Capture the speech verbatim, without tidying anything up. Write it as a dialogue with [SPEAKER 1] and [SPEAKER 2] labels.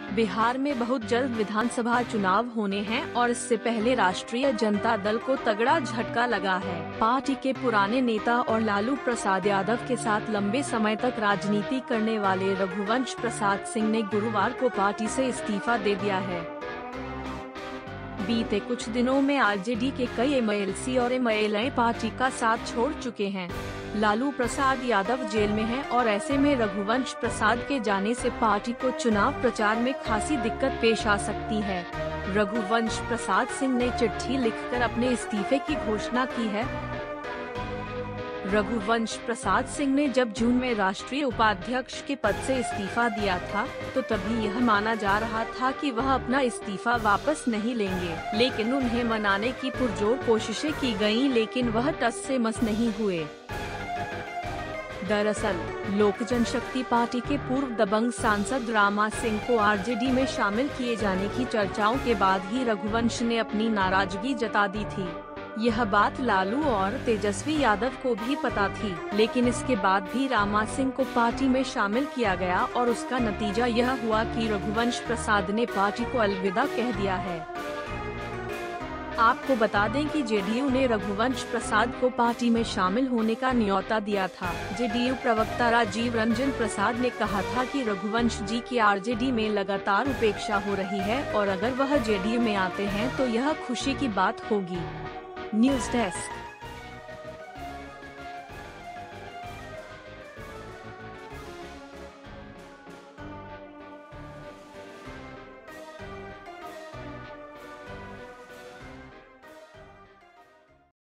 [SPEAKER 1] बिहार में बहुत जल्द विधानसभा चुनाव होने हैं और इससे पहले राष्ट्रीय जनता दल को तगड़ा झटका लगा है। पार्टी के पुराने नेता और लालू प्रसाद यादव के साथ लंबे समय तक राजनीति करने वाले रघुवंश प्रसाद सिंह ने गुरुवार को पार्टी से इस्तीफा दे दिया है। बीते कुछ दिनों में आरजेडी के कई एमएलसी और एमएलए पार्टी का साथ छोड़ चुके हैं। लालू प्रसाद यादव जेल में हैं और ऐसे में रघुवंश प्रसाद के जाने से पार्टी को चुनाव प्रचार में खासी दिक्कत पेश आ सकती है। रघुवंश प्रसाद सिंह ने चिट्ठी लिखकर अपने इस्तीफे की घोषणा की है। रघुवंश प्रसाद सिंह ने जब जून में राष्ट्रीय उपाध्यक्ष के पद से इस्तीफा दिया था, तो तभी यह माना जा रहा था कि वह अपना इस्तीफा वापस नहीं लेंगे, लेकिन उन्हें मनाने की पुरजोर कोशिशें की गईं, लेकिन वह टस से मस नहीं हुए। दरअसल लोक जनशक्ति पार्टी के पूर्व दबंग सांसद रामा सिंह को आरजेडी में शामिल किए जाने की चर्चाओं के बाद ही रघुवंश ने अपनी नाराजगी जता दी थी। यह बात लालू और तेजस्वी यादव को भी पता थी, लेकिन इसके बाद भी रामा सिंह को पार्टी में शामिल किया गया और उसका नतीजा यह हुआ कि रघुवंश प्रसाद ने पार्टी को अलविदा कह दिया है। आपको बता दें कि जेडीयू ने रघुवंश प्रसाद को पार्टी में शामिल होने का न्योता दिया था। जेडीयू प्रवक्ता राजीव रंजन प्रसाद ने कहा था कि रघुवंश जी की आरजेडी में लगातार उपेक्षा हो रही है और अगर वह जेडीयू में आते हैं तो यह खुशी की बात होगी। News desk.